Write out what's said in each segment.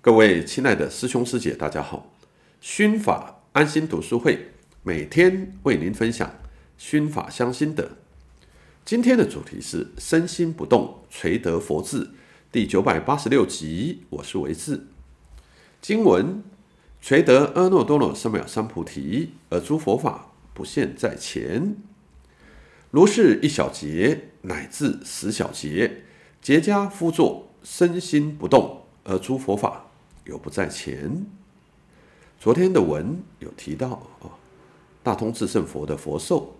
各位亲爱的师兄师姐，大家好！熏法安心读书会每天为您分享熏法香心得。今天的主题是身心不动，垂得佛智，第986集。我是维志。经文：垂得阿耨多罗三藐三菩提，而诸佛法不现在前。如是一小节，乃至10小节，结跏趺坐，身心不动，而诸佛法有不在前。昨天的文有提到大通智胜佛的佛寿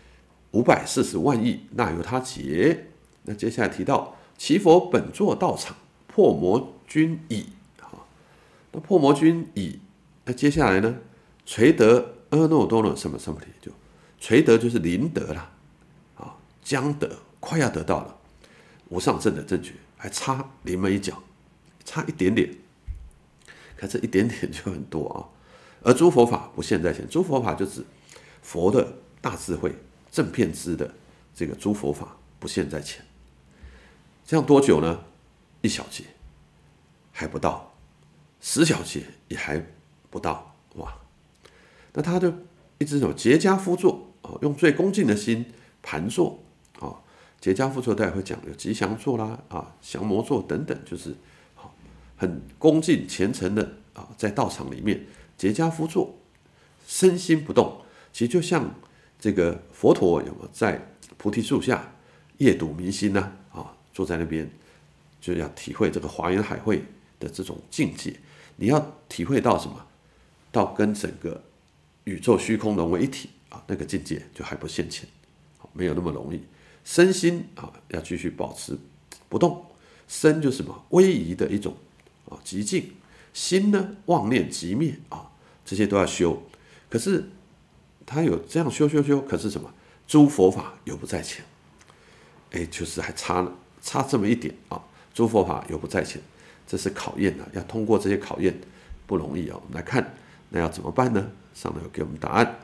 540万亿那由他劫。那接下来提到其佛本座道场，破魔君已。那破魔君已，那接下来呢？垂得阿耨多罗三藐三菩提，就垂得就是临得了，将得，快要得到了无上正的正觉，还差临门一脚，差一点点。看这一点点就很多啊。而诸佛法不现在前，诸佛法就指佛的大智慧正遍知的这个诸佛法不现在前。这样多久呢？1小节还不到，10小节也还不到，哇！那他就一直有结跏趺坐，用最恭敬的心盘坐。结跏趺坐待会会讲有吉祥坐啦，降魔坐等等，就是很恭敬虔诚的在道场里面结跏趺坐，身心不动。其实就像这个佛陀有没有在菩提树下夜睹明星呢？坐在那边就要体会这个华严海会的这种境界。你要体会到什么？到跟整个宇宙虚空融为一体那个境界就还不现前，没有那么容易。身心要继续保持不动，身就是什么？威仪的一种极静，心呢妄念即灭这些都要修。可是他有这样修，可是什么？诸佛法有不在前，就是还差这么一点诸佛法有不在前，这是考验要通过这些考验不容易我们来看，那要怎么办呢？上头有给我们答案。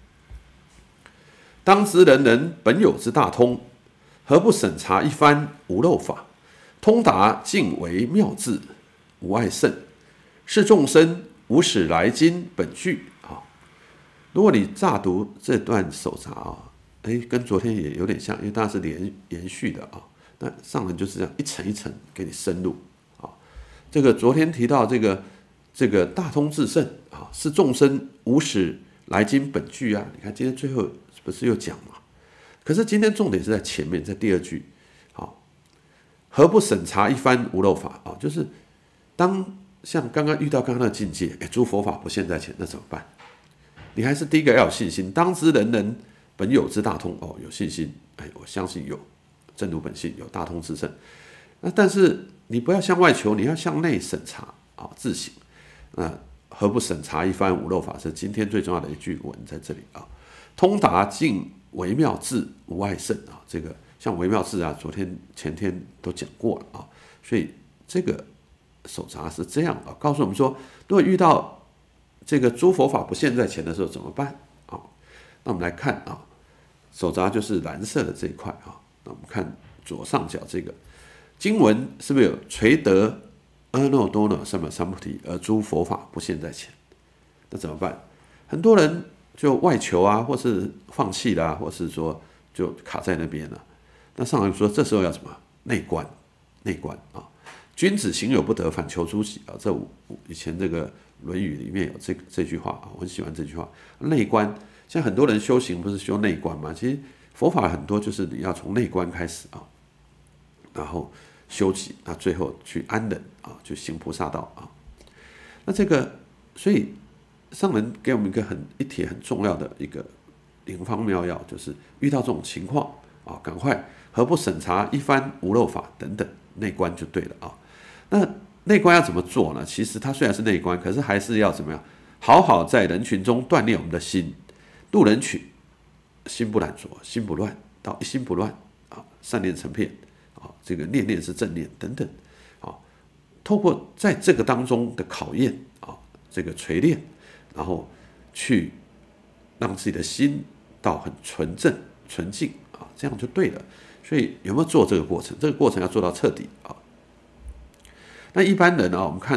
当知人人本有之大通，何不审查一番无漏法？通达尽为妙智，无碍胜，是众生无始来今本具。如果你乍读这段手札跟昨天也有点像，因为它是连续的那上人就是这样一层一层给你深入这个昨天提到这个大通智胜是众生无始来今本具你看今天最后不是又讲嘛？可是今天重点是在前面，在第2句何不审查一番无漏法就是当像刚刚遇到刚刚的境界，诸佛法不现在前，那怎么办？你还是第一个要有信心，当知人人本有之大通有信心，我相信有真如本性，有大通智胜。那但是你不要向外求，你要向内审查自省。那何不审查一番无漏法？是今天最重要的一句文在这里通达尽微妙智，无碍胜这个像微妙智昨天前天都讲过了所以这个手札是这样告诉我们说，如果遇到这个诸佛法不现在前的时候怎么办那我们来看手札就是蓝色的这一块那我们看左上角这个经文是不是有垂得阿耨多罗三藐三菩提，而诸佛法不现在前？那怎么办？很多人就外求或是放弃啦，或是说就卡在那边了。那上人说，这时候要什么？内观君子行有不得，反求诸己这以前这个《论语》里面有这句话我很喜欢这句话。内观，像很多人修行不是修内观吗？其实佛法很多就是你要从内观开始然后修己，那最后去安忍去行菩萨道那这个，所以上人给我们一帖很重要的一个灵方妙药，就是遇到这种情况赶快何不审查一番无漏法等等，内观就对了那内观要怎么做呢？其实它虽然是内观，可是还是要怎么样？好好在人群中锻炼我们的心，入人群，心不懒惰，心不乱，到一心不乱善念成片这个念念是正念等等透过在这个当中的考验这个锤炼，然后去让自己的心到很纯正纯净这样就对了。所以有没有做这个过程？这个过程要做到彻底那一般人我们看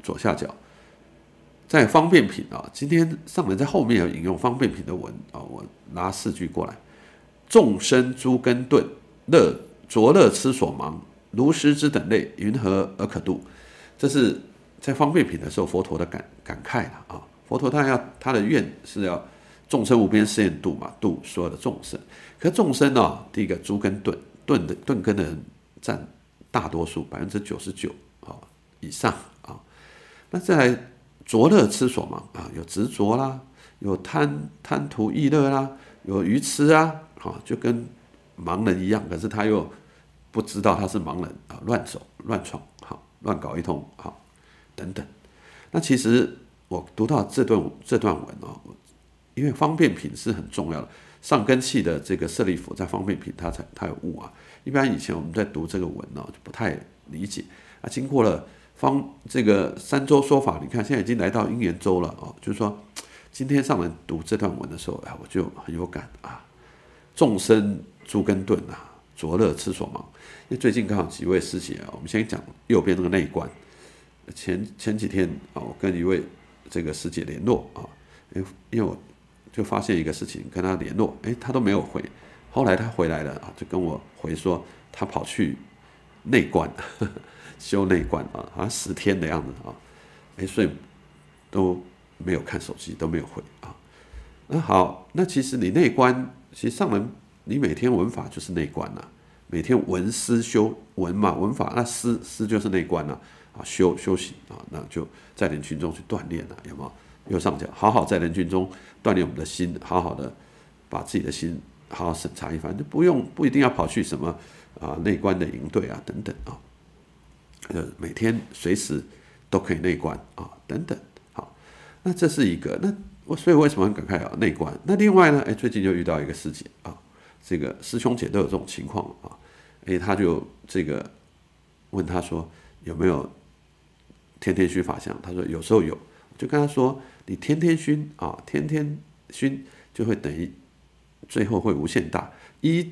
左下角，在方便品啊，今天上人在后面有引用方便品的文啊，我拿4句过来：众生诸根钝，着乐痴所盲，如失之等类，云何而可度？这是在方便品的时候，佛陀的感慨了啊。佛陀他的愿是要众生无边誓愿度嘛，度所有的众生。可众生啊，第一个诸根钝根的人占大多数，99%以上啊。那再来着乐痴所盲啊，有执着啦，有贪图逸乐啦，有愚痴啊，就跟盲人一样，可是他又不知道他是盲人啊，乱走乱闯，乱搞一通等等。那其实我读到这段文哦，因为方便品是很重要的，上根器的这个舍利弗在方便品它有悟啊。一般以前我们在读这个文就不太理解啊。经过了这个3周说法，你看现在已经来到因缘周了哦，就是说今天上人读这段文的时候，我就很有感啊。众生诸根钝啊，着乐痴所盲。因为最近刚好几位师姐啊，我们先讲右边那个内观。前几天啊，我跟一位这个师姐联络啊，因为我就发现一个事情，跟她联络，她都没有回。后来她回来了啊，就跟我回说，她跑去内观，修内观啊，好像10天的样子啊，所以都没有看手机，都没有回啊。那好，那其实你内观，其实上人你每天闻法就是内观啊，每天闻思修闻嘛，闻法那思就是内观啊。修行啊，那就在人群中去锻炼了，有没有？右上角，好好在人群中锻炼我们的心，好好的把自己的心好好审查一番，就不一定要跑去什么内观的营队啊等等啊，每天随时都可以内观啊等等。好，那这是一个，所以为什么很感慨啊内观？那另外呢，最近就遇到一个师姐啊，这个师兄姐都有这种情况啊，他就这个问他说有没有天天熏法相？他说有时候有，就跟他说你天天熏啊，天天熏就会等于最后会无限大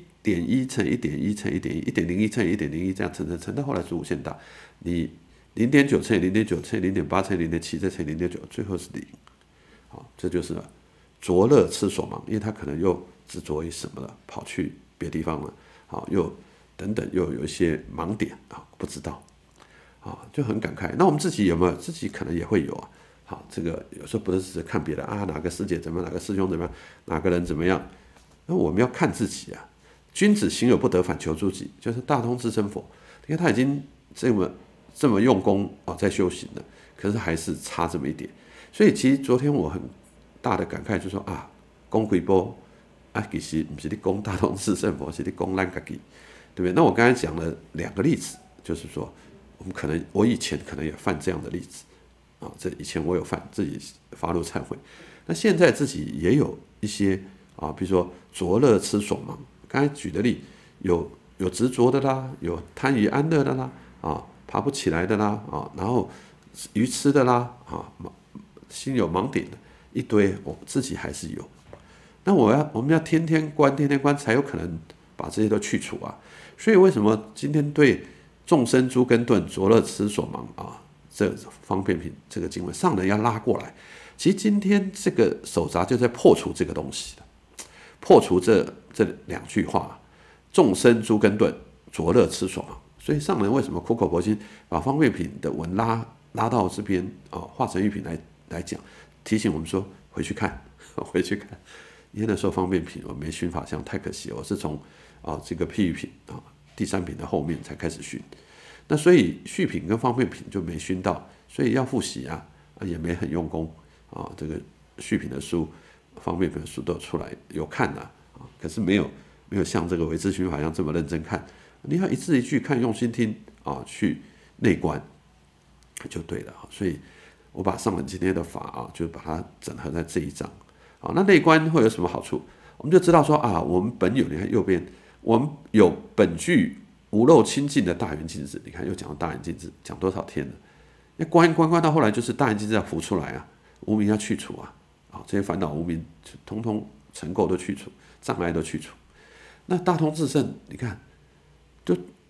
，1.1乘1.1乘1.1，1.01乘1.01这样乘到后来是无限大。你0.9乘以0.9乘以0.8乘以0.7再乘以0.9，最后是0。好，这就是着乐痴所盲，因为他可能又执着于什么了，跑去别地方了，好，又等等，又有一些盲点啊，不知道。就很感慨。那我们自己有没有？自己可能也会有啊。好，这个有时候不是只看别人啊，哪个师姐怎么样，哪个师兄怎么样，哪个人怎么样。那我们要看自己啊。君子行有不得，反求诸己，就是大通智胜佛。你看他已经这么用功在修行了，可是还是差这么一点。所以其实昨天我很大的感慨，就是说功几波其实不是你功大通智胜佛，是你功咱自己，对不对？那我刚才讲了2个例子，就是说。我以前可能也犯这样的例子这以前我有犯，自己发怒忏悔。那现在自己也有一些比如说着乐痴所盲。刚才举的例有执着的啦，有贪于安乐的啦爬不起来的啦然后愚痴的啦心有盲点的一堆，我自己还是有。那我们要天天观，才有可能把这些都去除啊。所以为什么今天对众生诸根钝，着乐痴所盲这方便品这个经文上人要拉过来。其实今天这个手札就在破除这个东西的，破除这2句话：众生诸根钝，着乐痴所盲。所以上人为什么苦口婆心把方便品的文拉到这边化成玉品来讲，提醒我们说回去看。因为那时候方便品我没熏法相，太可惜了。我是从这个譬喻品第3品的后面才开始熏，那所以续品跟方便品就没熏到，所以要复习也没很用功这个续品的书、方便品的书都有出来有看可是没有像这个唯知熏法一样这么认真看。你要一字一句看，用心听去内观就对了。所以我把上人今天的法就把它整合在这一章。那内观会有什么好处？我们就知道说我们本有，你看右边。我们有本具无漏清净的大圆镜智，你看又讲到大圆镜智，讲多少天了？那观到后来就是大圆镜智要浮出来无明要去除这些烦恼无明通通尘垢都去除，障碍都去除。那大通智胜，你看就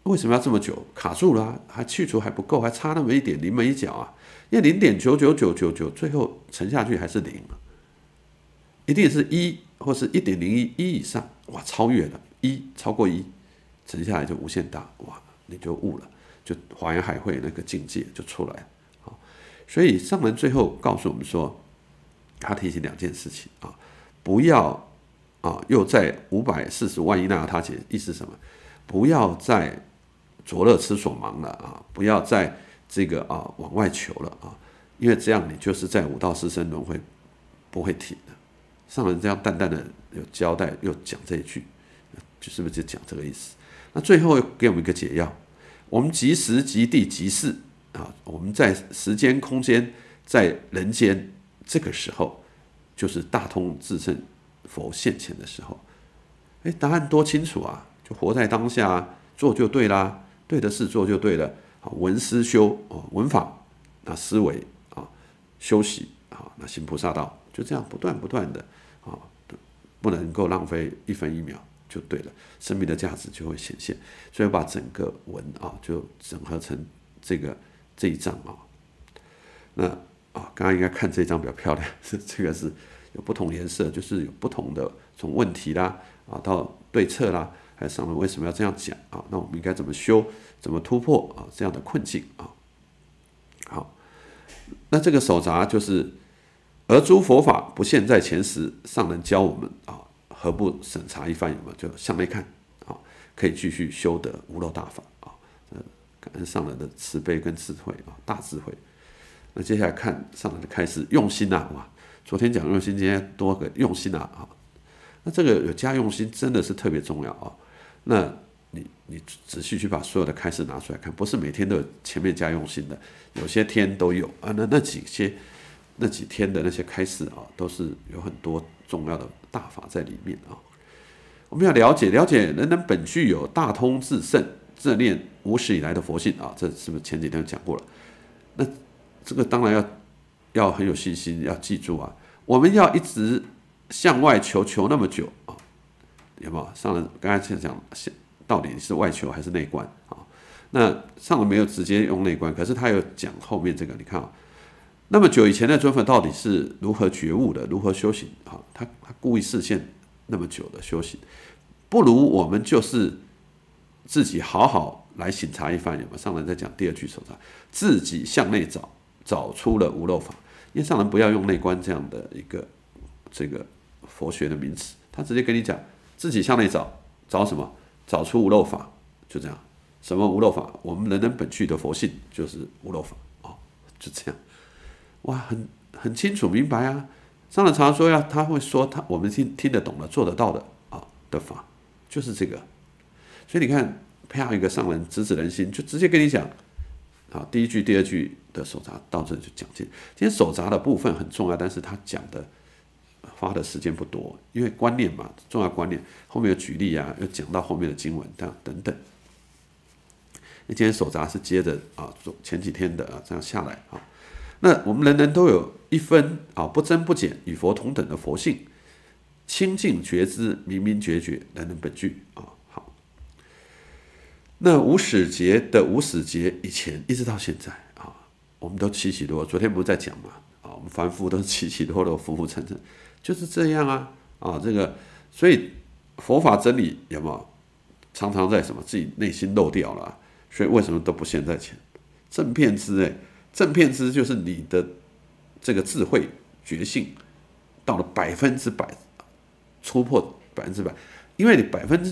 为什么要这么久？卡住了啊，还去除还不够，还差那么一点，临门一脚啊！因为0.99999，最后乘下去还是0啊，一定是1或是1.01以上，哇，超越了1，超过1，乘下来就无限大，哇，你就悟了，就华严海会那个境界就出来了。所以上人最后告诉我们说，他提醒2件事情啊，不要又在540万亿那由他解，意思是什么？不要再着乐痴所盲了啊！不要再这个往外求了啊！因为这样你就是在5道4生轮回不会停的。上人这样淡淡的有交代，又讲这一句，就是不是就讲这个意思？那最后给我们一个解药：我们即时即地即事啊，我们在时间空间在人间这个时候，就是大通至圣佛现前的时候。答案多清楚啊！就活在当下，做就对啦，对的事做就对了。闻思修闻法，那思维修习那行菩萨道，就这样不断的不能够浪费1分1秒就对了，生命的价值就会显现。所以把整个文就整合成这一章那刚刚应该看这一张比较漂亮，这个是有不同颜色，就是有不同的从问题啦到对策啦。还有上人为什么要这样讲那我们应该怎么修，怎么突破这样的困境好，那这个手札就是而诸佛法不现在前时，上人教我们何不审查一番？有没有？就向内看可以继续修得无漏大法感恩上人的慈悲跟智慧大智慧。那接下来看上人的开示，用心哇！昨天讲用心，今天多个用心那这个有加用心真的是特别重要那你仔细去把所有的开示拿出来看，不是每天都有前面加用心的，有些天都有那几天的那些开示都是有很多重要的大法在里面我们要了解人人本具有大通至圣正念无始以来的佛性这是不是前几天讲过了？那这个当然要很有信心，要记住我们要一直向外求那么久有没有？上人刚才讲到底是外求还是内观那上人没有直接用内观，可是他有讲后面这个，你看那么久以前的尊佛到底是如何觉悟的，如何修行他故意示现那么久的修行，不如我们就是自己好好来省察一番。有没有？上人在讲第2句手札，自己向内找出了无漏法。因为上人不要用内观这样的一个这个佛学的名词，他直接跟你讲，自己向内找什么？找出无漏法，就这样。什么无漏法？我们人人本具的佛性就是无漏法就这样。哇，很清楚明白上人常说他会说我们听得懂的、做得到的的法，就是这个。所以你看，配合一个上人直指人心，就直接跟你讲第1句、第2句的手札到这就讲尽。今天手札的部分很重要，但是他讲的花的时间不多，因为观念嘛，重要观念，后面有举例又讲到后面的经文等等。今天手札是接着前几天的这样下来那我们人人都有一分不增不减与佛同等的佛性，清净觉知，明明觉觉，人人本具好，那无始劫的无始劫以前一直到现在我们都起起落落。昨天不是在讲嘛我们凡夫都是起起落落，浮浮沉沉，就是这样这个，所以佛法真理有没有常常在什么自己内心漏掉了所以为什么都不现在前？正遍知正遍知就是你的这个智慧觉性到了100%，突破100%，因为你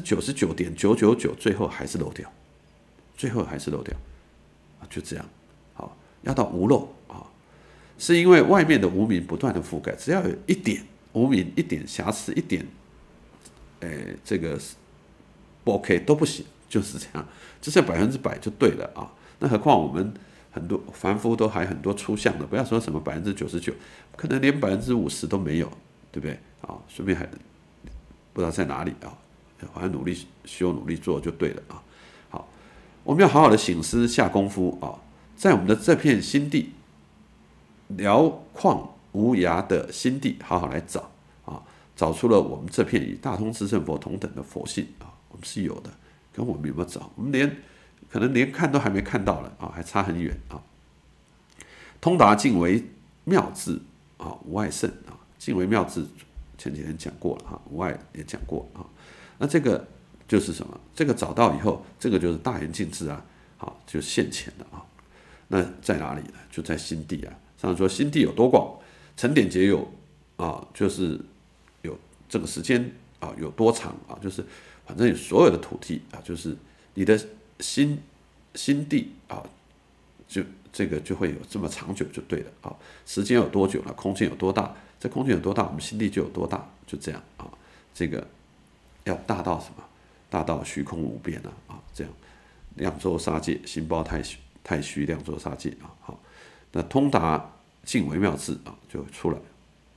99.999%最后还是漏掉，就这样要到无漏是因为外面的无明不断的覆盖，只要有一点无明、一点瑕疵、一点这个不 OK 都不行，就是这样，这是100%就对了那何况我们很多凡夫都还很多出相的，不要说什么99%，可能连50%都没有，对不对顺便还不知道在哪里好像努力修、努力做就对了好，我们要好好的省思下功夫在我们的这片心地，辽旷无涯的心地，好好来找出了我们这片与大通至圣佛同等的佛性我们是有的，跟我们有没有找？我们连可能连看都还没看到了啊，还差很远啊。通达尽为妙智啊，无碍圣啊，尽为妙智，前几天讲过了啊，无碍也讲过啊。那这个就是什么？这个找到以后，这个就是大圆净智啊，好，就现前了啊。那在哪里呢？就在心地啊。上面说心地有多广，成点解有啊，就是有这个时间啊有多长啊，就是反正有所有的土地啊，就是你的心地啊，就这个就会有这么长久就对了啊。时间有多久了？空间有多大？这空间有多大，我们心地就有多大，就这样啊。这个要大到什么？大到虚空无边啊！这样两周杀戒，心包太虚，两周杀戒啊！好，那通达尽为妙智啊，就出来。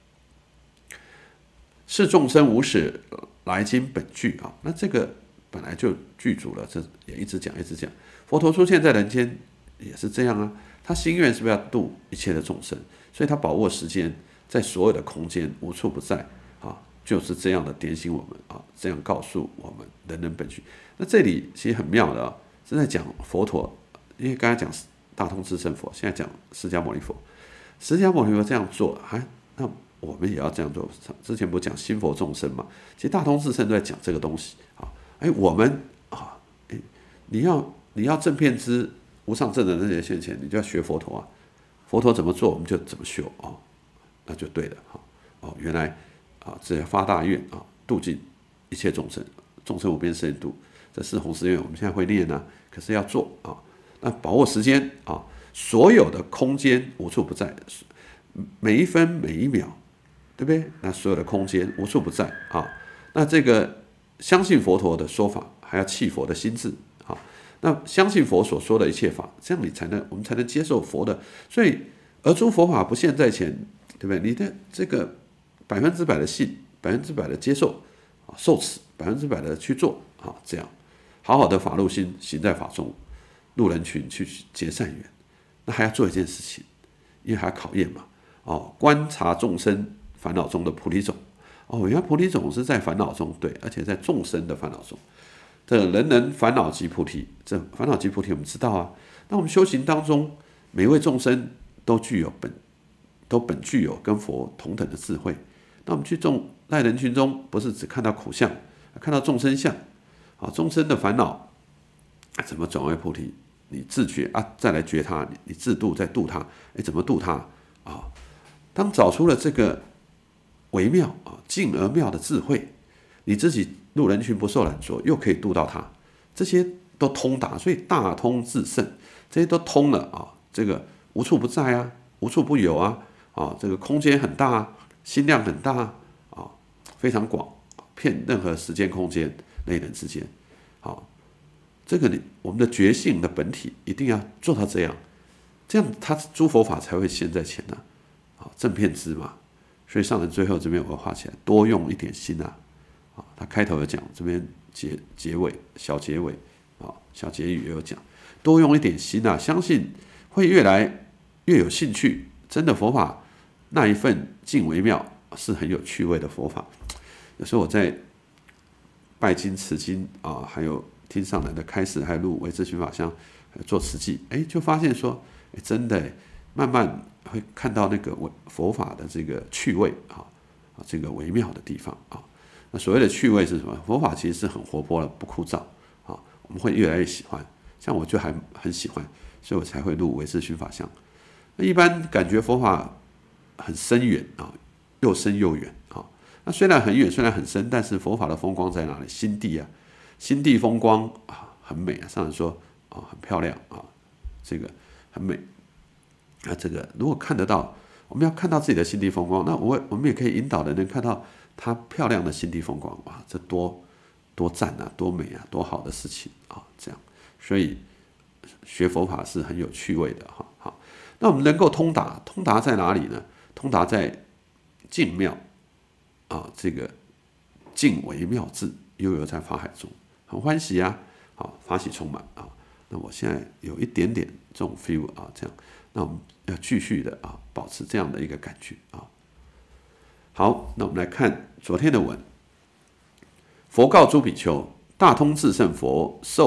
是众生无始来今本具啊，那这个本来就具足了，这也一直讲。佛陀出现在人间也是这样啊，他心愿是不是要度一切的众生？所以他把握时间，在所有的空间无处不在啊，就是这样的点醒我们啊，这样告诉我们人人本具。那这里其实很妙的啊，是在讲佛陀，因为刚才讲大通智胜佛，现在讲释迦牟尼佛。释迦牟尼佛这样做，那我们也要这样做。之前不是讲心佛众生嘛？其实大通智胜都在讲这个东西啊。我们啊，你要正遍知无上正的那些现前，你就要学佛陀啊。佛陀怎么做，我们就怎么修啊，那就对了哈。原来啊，这发大愿啊，度尽一切众生，众生无边誓愿度。这四弘誓愿我们现在会念啊，可是要做啊。那把握时间啊，所有的空间无处不在，每一分每一秒，对不对？那所有的空间无处不在啊。那这个相信佛陀的说法，还要契佛的心智啊。那相信佛所说的一切法，这样我们才能接受佛的。所以，而诸佛法不现在前，对不对？你的这个100%的信，100%的接受啊，受持100%的去做啊，这样好好的法入心，行在法中，入人群去结善缘。那还要做一件事情，因为还要考验嘛。观察众生烦恼中的菩提种。原来菩提种是在烦恼中，对，而且在众生的烦恼中。这人人烦恼即菩提，这烦恼即菩提我们知道啊。那我们修行当中，每一位众生都本具有跟佛同等的智慧。那我们去在人群中，不是只看到苦相，看到众生相啊，众生的烦恼怎么转为菩提？你自觉啊，再来觉他，你自度再度他，怎么度他啊？当找出了这个微妙啊、静而妙的智慧，你自己入人群不受染着，又可以度到他，这些都通达，所以大通智胜，这些都通了啊。这个无处不在啊，无处不有啊，这个空间很大啊，心量很大啊，非常广，遍任何时间空间类人之间，这个我们的觉性的本体一定要做到这样，他诸佛法才会现在前呢，正遍知嘛。所以上人最后这边我画起来，多用一点心啊，他开头有讲，这边结尾小结尾小结语也有讲，多用一点心啊，相信会越来越有兴趣。真的佛法那一份静为妙，是很有趣味的佛法。有时候我在拜经持经还有听上人的开示，还有录维持寻法相，做慈济，就发现说，真的慢慢会看到那个佛法的这个趣味这个微妙的地方那所谓的趣味是什么？佛法其实是很活泼的，不枯燥我们会越来越喜欢。像我就还很喜欢，所以我才会录维持寻法相。那一般感觉佛法很深远又深又远那虽然很远，虽然很深，但是佛法的风光在哪里？心地啊，心地风光很美上人说很漂亮这个很美。那这个如果看得到，我们要看到自己的心地风光，那我们也可以引导人能看到他漂亮的心地风光这多赞啊，多美啊，多好的事情这样。所以学佛法是很有趣味的好，那我们能够通达在哪里呢？通达在静妙这个静为妙智，悠游在法海中，很欢喜法喜充满那我现在有一点点这种 feel 这样，那我们要继续的保持这样的一个感觉好，那我们来看昨天的文。佛告诸比丘：大通智胜佛受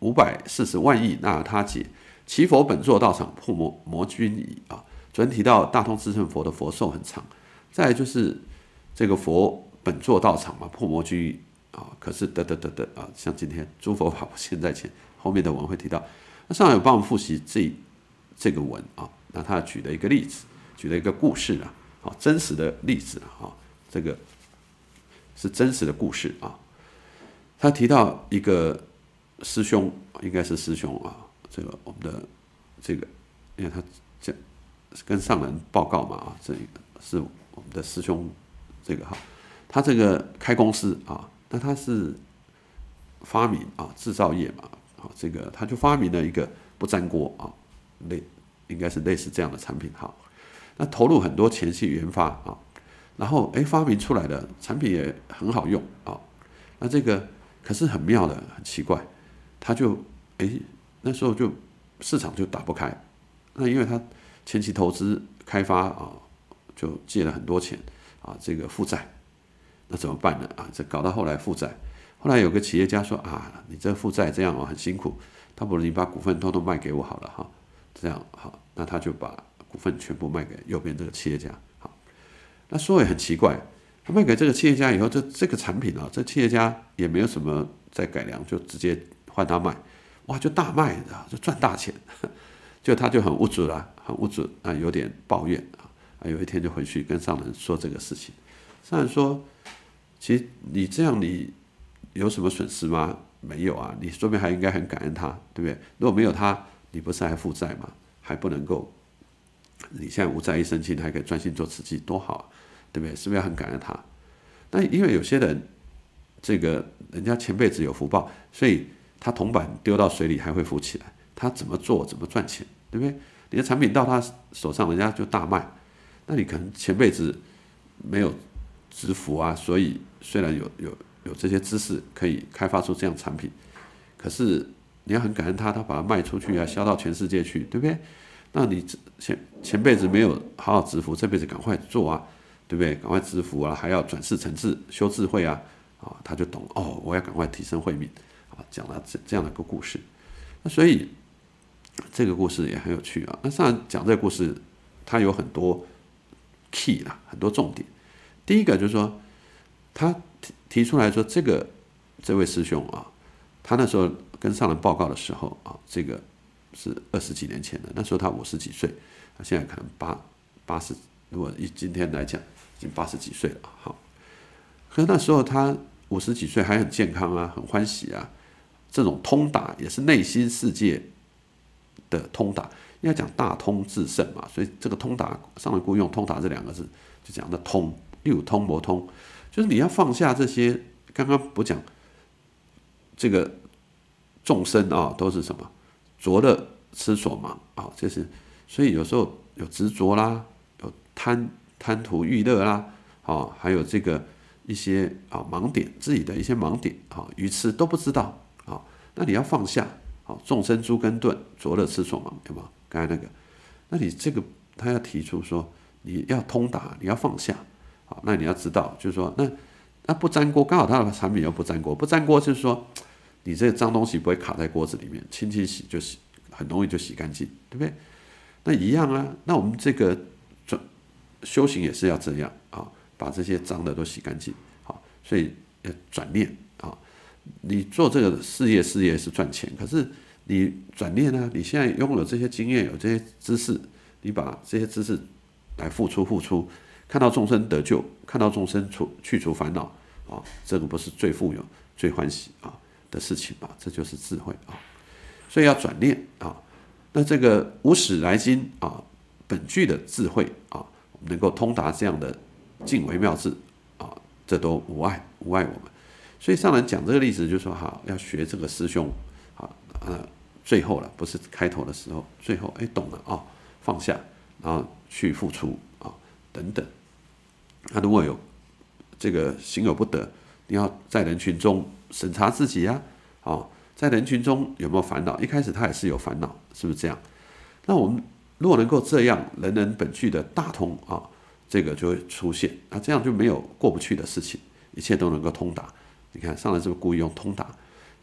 540万亿那他解，其佛本座道场破魔君矣啊。昨天提到大通智胜佛的佛寿很长，再来就是这个佛本座道场嘛，破魔君矣啊。可是啊，像今天诸佛法现在前，后面的文会提到。那上来有帮我们复习这个文啊，那他举了一个例子，举了一个故事啊，真实的例子啊，这个是真实的故事啊。他提到一个师兄，应该是师兄啊，这个我们的这个，因为他跟上人报告嘛啊，这个是我们的师兄，这个哈，他这个开公司啊，那他是发明啊制造业嘛。这个他就发明了一个不粘锅啊，应该是类似这样的产品哈。那投入很多钱去研发啊，然后发明出来的产品也很好用啊。那这个可是很妙的，很奇怪，他就那时候就市场就打不开。那因为他前期投资开发啊，就借了很多钱啊，这个负债，那怎么办呢啊？这搞到后来负债。后来有个企业家说啊，你这负债这样很辛苦，倒不如你把股份通通卖给我好了哈，这样好，那他就把股份全部卖给右边这个企业家。好，那说也很奇怪，他卖给这个企业家以后，这个产品啊，这企业家也没有什么再改良，就直接换他卖，哇，就大卖啊，就赚大钱，就他就很无助啦，很无助啊，有点抱怨啊，有一天就回去跟上人说这个事情，上人说，其实你这样你有什么损失吗？没有啊，你说明还应该很感恩他，对不对？如果没有他，你不是还负债吗？还不能够，你现在无债一身轻，还可以专心做慈济，多好啊，对不对？是不是要很感恩他？那因为有些人，这个人家前辈子有福报，所以他铜板丢到水里还会浮起来，他怎么做怎么赚钱，对不对？你的产品到他手上，人家就大卖，那你可能前辈子没有植福啊，所以虽然有这些知识可以开发出这样产品，可是你要很感恩他把它卖出去啊，销到全世界去，对不对？那你前辈子没有好好植福，这辈子赶快做啊，对不对？赶快植福啊，还要转世成智，修智慧啊，他就懂哦，我要赶快提升慧命啊，讲了这样的一个故事。那所以这个故事也很有趣啊。那上来讲这个故事，它有很多 key 啦，很多重点。第一个就是说，他提出来说，这位师兄啊，他那时候跟上人报告的时候啊，这个是20几年前的，那时候他50几岁，他现在可能80，如果以今天来讲，已经80几岁了。好，可是那时候他50几岁还很健康啊，很欢喜啊，这种通达也是内心世界的通达，因为讲大通至圣嘛，所以这个通达上人故意用通达这2个字，就讲的通，有通不通。就是你要放下这些，刚刚不讲这个众生啊，都是什么着乐痴所盲啊，这是所以有时候有执着啦，有贪图欲乐啦，还有这个一些盲点，自己的一些盲点愚痴都不知道啊，那你要放下众生诸根钝，着乐痴所盲，有没有？刚才那个，那你这个他要提出说，你要通达，你要放下。好，那你要知道，就是说，那不粘锅，刚好它的产品又不粘锅，不粘锅就是说，你这个脏东西不会卡在锅子里面，轻轻洗就洗，很容易就洗干净，对不对？那一样啊，那我们这个修行也是要这样啊，把这些脏的都洗干净，好，所以转念啊，你做这个事业是赚钱，可是你转念呢，你现在拥有这些经验，有这些知识，你把这些知识来付出。看到众生得救，看到众生去除烦恼啊，这个不是最富有、最欢喜的事情吗？这就是智慧啊！所以要转念啊。那这个无始来今啊，本具的智慧啊，能够通达这样的尽微妙智啊，这都无碍我们。所以上人讲这个例子，就说要学这个师兄最后了，不是开头的时候，最后懂了啊，放下，然后去付出等等。那如果有这个行有不得，你要在人群中审查自己啊，在人群中有没有烦恼？一开始他也是有烦恼，是不是这样？那我们如果能够这样，人本具的大通这个就会出现，这样就没有过不去的事情，一切都能够通达。你看上来是不是故意用通达？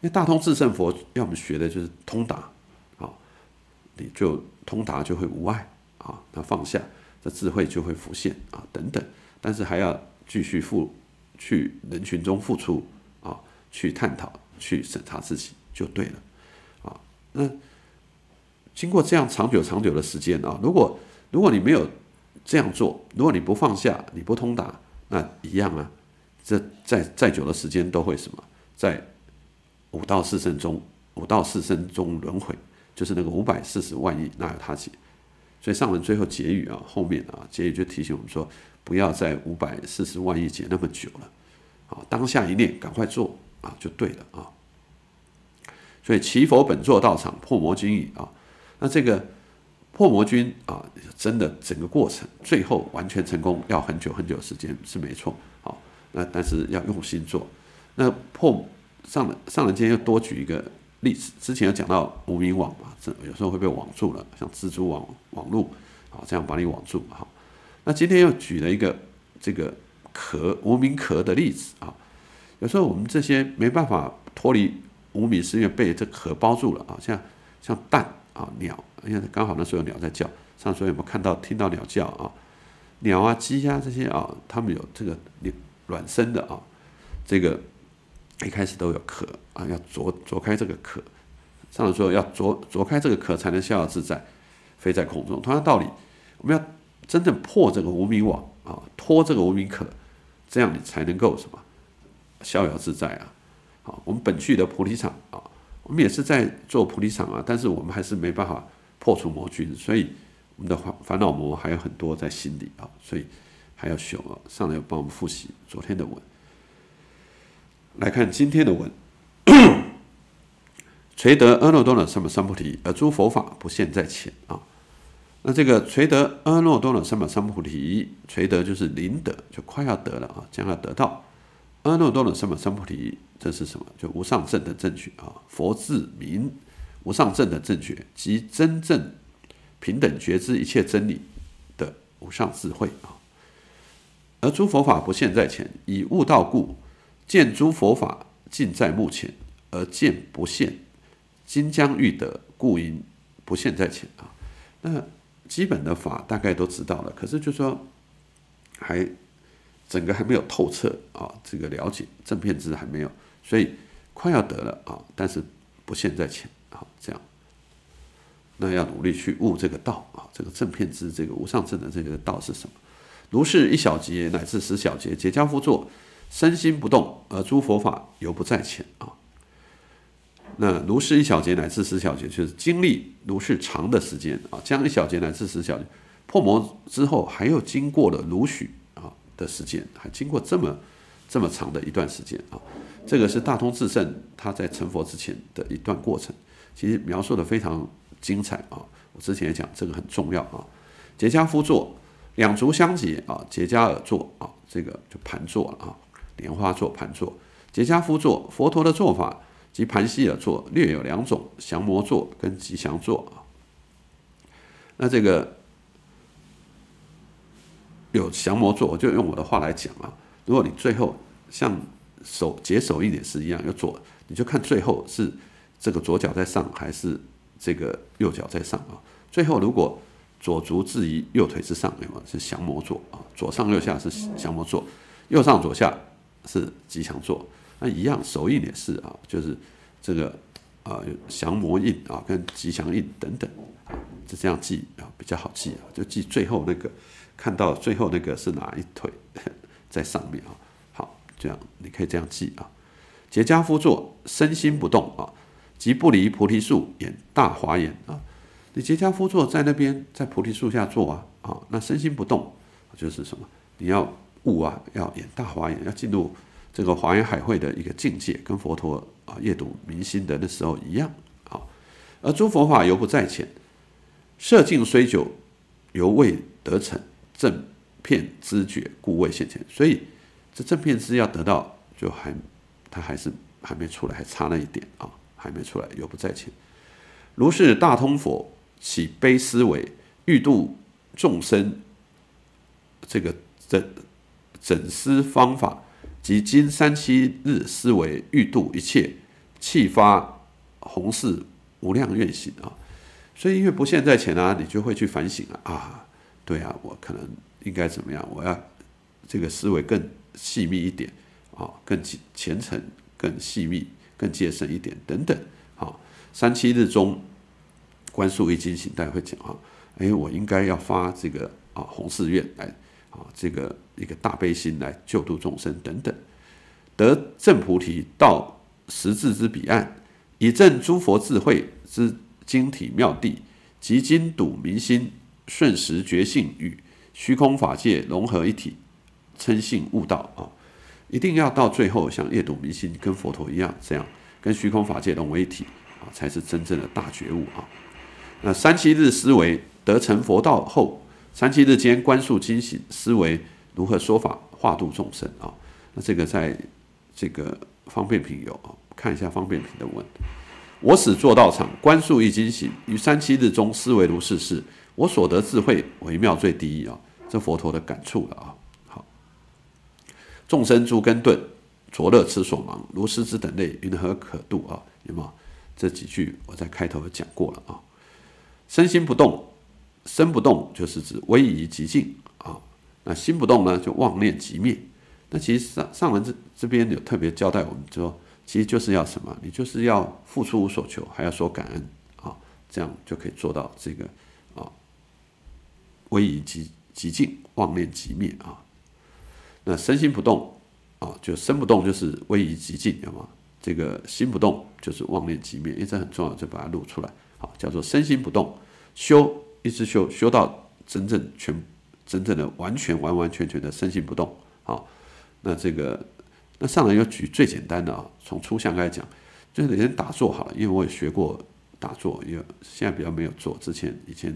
为大通至圣佛要我们学的就是通达啊，你就通达就会无碍啊，那放下，这智慧就会浮现啊，等等。但是还要继续去人群中付出啊，去探讨，去审查自己就对了啊。那经过这样长久的时间啊，如果你没有这样做，如果你不放下，你不通达，那一样啊。这再久的时间都会什么？在五道四圣中轮回，就是那个540万亿，哪有他解？所以上人最后结语啊，后面啊结语就提醒我们说，不要在540万亿劫那么久了啊，当下一念赶快做啊，就对了啊。所以祈佛本座道场破魔君矣啊，那这个破魔君啊，真的整个过程最后完全成功要很久的时间是没错啊。那但是要用心做。那上人今天又多举一个例子，之前有讲到无名网嘛，有时候会被网住了，像蜘蛛网路啊，这样把你网住哈。那今天又举了一个这个无名壳的例子啊。有时候我们这些没办法脱离无名，是因为被这壳包住了啊，像蛋啊、鸟，因为刚好那时候有鸟在叫，上次有没有听到鸟叫啊？鸟啊、鸡啊这些啊，它们有这个卵生的啊，这个一开始都有壳啊，要啄开这个壳。上人说要啄开这个壳，才能逍遥自在，飞在空中。同样道理，我们要真正破这个无明网啊，脱这个无明壳，这样你才能够什么逍遥自在啊。好，我们本具的菩提场啊，我们也是在做菩提场啊，但是我们还是没办法破除魔君，所以我们的烦恼魔还有很多在心里啊，所以还要修啊。上来帮我们复习昨天的文，来看今天的文。垂得阿耨多罗三藐三菩提，而诸佛法不现在前啊。那这个垂得阿耨多罗三藐三菩提，垂得就是临得，就快要得了啊，将要得到。阿耨多罗三藐三菩提，这是什么？就无上正的正觉啊，佛自明无上正的正觉，即真正平等觉知一切真理的无上智慧啊。而诸佛法不现在前，以悟道故，见诸佛法尽在目前，而见不现。今将欲得，故因不现在前啊。那基本的法大概都知道了，可是就说整个还没有透彻啊，这个了解正遍知还没有，所以快要得了啊，但是不现在前啊，这样。那要努力去悟这个道啊，这个正遍知，这个无上正的这个道是什么？如是一小节乃至10小节，诘诘夫作，身心不动，而诸佛法犹不在前啊。那如是一小节乃至10小节，就是经历如是长的时间啊，将1小节乃至10小节破魔之后，还有经过了如许啊的时间，还经过这么长的一段时间啊。这个是大通智胜他在成佛之前的一段过程，其实描述的非常精彩啊。我之前也讲这个很重要啊。诘诘夫坐，两足相结啊，诘诘而坐啊，这个就盘坐了啊，莲花座盘坐。诘诘夫坐，佛陀的做法。即盘膝而坐，略有2种，降魔坐跟吉祥坐啊。那这个有降魔坐，我就用我的话来讲啊。如果你最后像解手印也是一样，有你就看最后是这个左脚在上，还是这个右脚在上啊？最后如果左足置于右腿之上，有没有是降魔坐啊？左上右下是降魔坐，右上左下是吉祥坐。那一样，手印也是啊，就是这个降魔印啊，跟吉祥印等等啊，就这样记啊，比较好记啊，就记最后那个，看到最后那个是哪一腿在上面啊。好，这样你可以这样记啊。诘诘夫坐，身心不动啊，即不离菩提树，演大华严啊。你诘诘夫坐在那边，在菩提树下坐啊，那身心不动，就是什么？你要悟啊，要演大华严，要进入这个华严海会的一个境界，跟佛陀啊阅读明心的那时候一样啊。而诸佛法犹不在前，摄境虽久，犹未得成正遍知觉，故未现前。所以这正遍知要得到，他还没出来，还差那一点啊，还没出来，犹不在前。如是大通佛起悲思维，欲度众生，这个整思方法。即今3-7日思维欲度一切弃发弘誓无量愿行啊。所以因为不现在前啊，你就会去反省啊，对啊，我可能应该怎么样？我要这个思维更细密一点啊，更虔诚、更细密、更戒慎一点等等。好，37日中观数易经行，大家会讲啊，我应该要发这个弘誓愿来这个一个大悲心来救度众生等等，得正菩提到实质之彼岸，以证诸佛智慧之经体妙谛，即今睹明心，瞬时觉性与虚空法界融合一体，称性悟道啊！一定要到最后像夜睹明心，跟佛陀一样，这样跟虚空法界融为一体啊，才是真正的大觉悟啊！那37日思维得成佛道后，37日间观数经行，思维如何说法化度众生啊？那这个在这个方便品有看一下方便品的文。我使做道场，观数易经行，于37日中思维如是事。我所得智慧为妙最第一啊！这佛陀的感触了啊。好，众生诸根钝，浊乐痴所盲，如斯之等类，云何可度啊？有没有？这几句我在开头有讲过了啊。身心不动，身不动就是指威仪极静啊。那心不动呢，就妄念即灭。那其实上人这边有特别交代我们说，其实就是要什么？你就是要付出无所求，还要说感恩啊，这样就可以做到这个威仪极静，妄念即灭啊。那身心不动啊，就身不动就是威仪极静，有吗？这个心不动就是妄念即灭，因为这很重要，就把它录出来，好，叫做身心不动，修一直修到真正的完全的身心不动，好，那上人有举最简单的从初相开始讲，就是先打坐好了，因为我也学过打坐，因为现在比较没有做，以前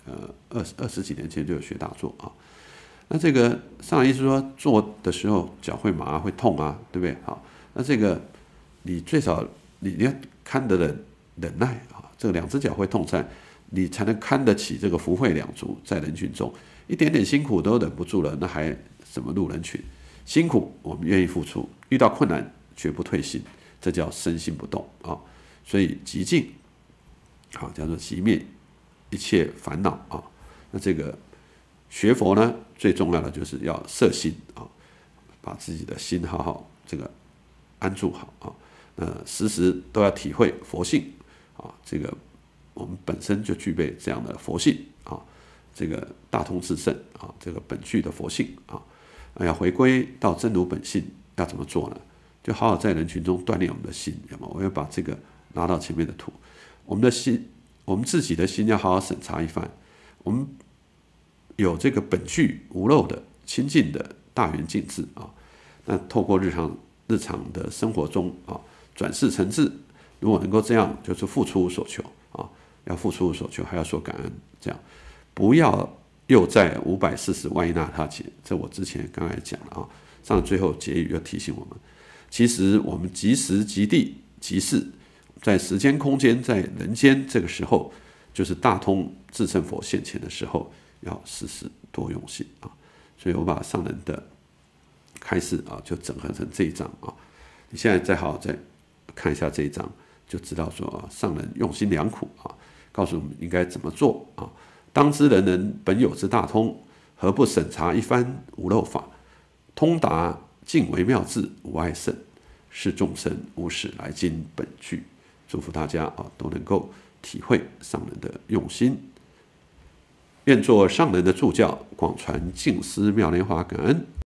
20几年前就有学打坐啊。那这个上人意思说，做的时候脚会麻会痛啊，对不对？好，那这个你最少你要看得忍耐啊，这个2只脚会痛在，你才能看得起这个福慧两足，在人群中一点点辛苦都忍不住了，那还怎么入人群？辛苦我们愿意付出，遇到困难绝不退心，这叫身心不动啊。所以极静，好，叫做熄灭一切烦恼啊。那这个学佛呢，最重要的就是要摄心啊，把自己的心好好这个安住好啊。时时都要体会佛性啊，这个我们本身就具备这样的佛性啊，这个大通至圣啊，这个本具的佛性啊。要回归到真如本性，要怎么做呢？就好好在人群中锻炼我们的心，我要把这个拿到前面的图。我们的心，我们自己的心要好好审查一番。我们有这个本具无漏的清净的大圆净智啊，那透过日常的生活中啊，转世成智。如果能够这样，就是付出无所求啊，要付出无所求，还要说感恩，这样不要又在540万亿那他劫，这我之前刚才讲了啊。上最后结语又提醒我们，其实我们即时即地即事，在时间空间在人间这个时候，就是大通至圣佛现前的时候，要时时多用心啊。所以我把上人的开示啊，就整合成这一章啊。你现在再好好再看一下这一章，就知道说上人用心良苦啊，告诉我们应该怎么做啊。当知人人本有之大通，何不审查一番无漏法，通达尽为妙智，无碍圣，是众生无始来今本具。祝福大家都能够体会上人的用心，愿做上人的助教，广传净思妙莲华，感恩。